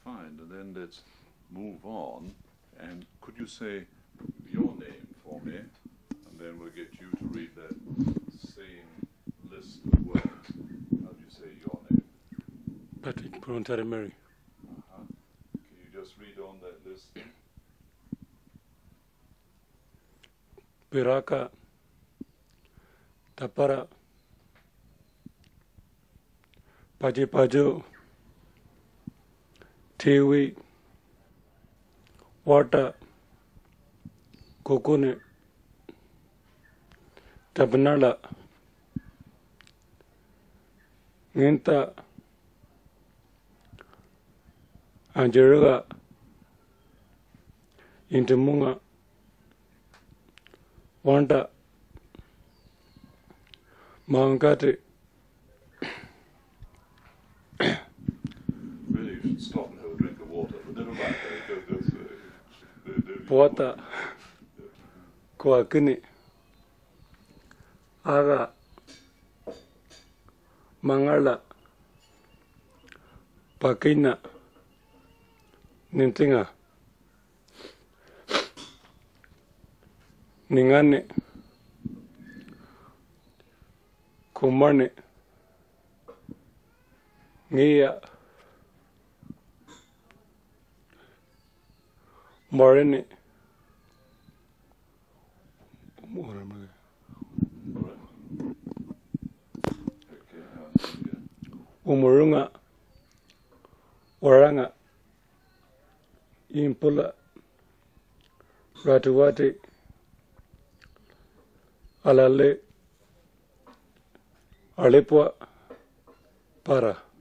find, and then let's move on. And could you say your name for me, and then we'll get you to read that same list of words. How do you say your name? Patrick Mary. Can you just read on that list? Piraka, Tapara, Paju, Tiwi, Water, Coconut, Tabanala, Ninta, Anjeruga, Intimunga, Wanda, Mangati. Really, you should stop and have a drink of water, but never mind. Puata, Kuakini, Aga, Mangala, Pakina, Nintinga, Ningane, Kumane, Ngia, Morene, Umurunga, Waranga, Impula, Ratuwati, Alale, Alipua, Para.